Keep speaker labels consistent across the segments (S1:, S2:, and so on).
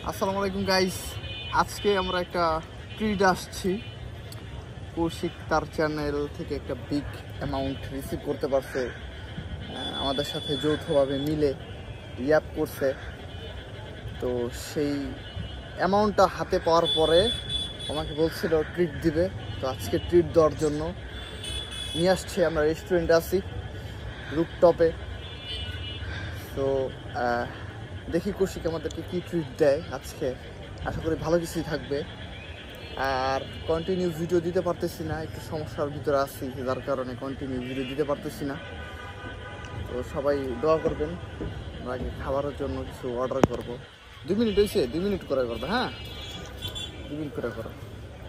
S1: আসসালামু আলাইকুম গাইস, আজকে আমরা একটা ট্রিট আসছি। কৌশিক তার চ্যানেল থেকে একটা বিগ অ্যামাউন্ট রিসিভ করতে পারছে, আমাদের সাথে যৌথভাবে মিলে রিয়াপ করছে। তো সেই অ্যামাউন্টটা হাতে পাওয়ার পরে আমাকে বলছিল ট্রিট দিবে। তো আজকে ট্রিট দেওয়ার জন্য নিয়ে আসছি। আমরা রেস্টুরেন্টে আছি, রুফটপে। তো দেখি কৌশিক আমাদেরকে কী ট্রিট দেয় আজকে। আশা করি ভালো কিছুই থাকবে। আর কন্টিনিউ ভিডিও দিতে পারতেছি না, একটু সমস্যার ভিতরে আছি, যার কারণে কন্টিনিউ ভিডিও দিতে পারতেছি না। তো সবাই দোয়া করবেন। আমরা আগে খাবারের জন্য কিছু অর্ডার করব। 2 মিনিট হয়েছে, 2 মিনিট করে করবে। হ্যাঁ, 2 মিনিট করে করো।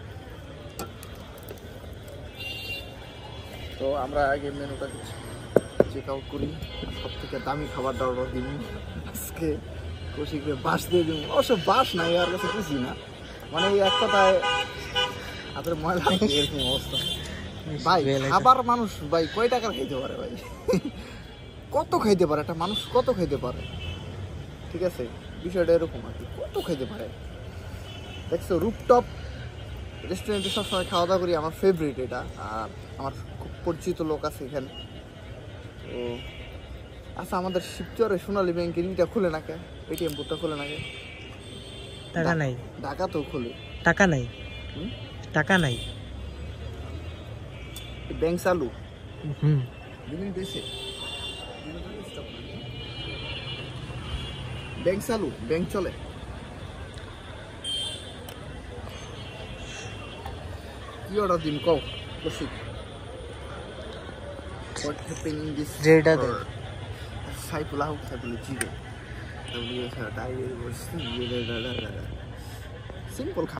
S1: তো আমরা আগে মেনুটা কিছু চেক আউট করি। সব থেকে দামি খাবারটা অর্ডার দিন আজকে। কৌশিককে বাস দিয়ে দিব। অবশ্য বাস নাই, আর কাছে খুশি না, মানে এক কথায় হাতের ময়লা এরকম অবস্থা। ভাই খাবার মানুষ ভাই কয় টাকার খাইতে পারে? ভাই কত খাইতে পারে একটা মানুষ? কত খাইতে পারে? ঠিক আছে, বিষয়টা এরকম আর কি, কত খাইতে পারে। দেখছো, রুফটপ রেস্টুরেন্টে সবসময় খাওয়া দাওয়া করি, আমার ফেভারিট এটা। আর আমার খুব পরিচিত লোক আছে এখানে। তো আচ্ছা, আমাদের শিবচরে সোনালী ব্যাংকের ইটা খুলে না কে? এটিএম বুথটা খুলে না কে?
S2: টাকা নাই।
S1: ঢাকা তো খুলে,
S2: টাকা নাই, টাকা নাই।
S1: ব্যাংক চালু।
S2: হুম,
S1: ব্যাংক চালু, ব্যাংক চলে। কি অর্ডার দিন কও Kaushik? What happened in this
S2: যেটা দে।
S1: Saifullah zero simple.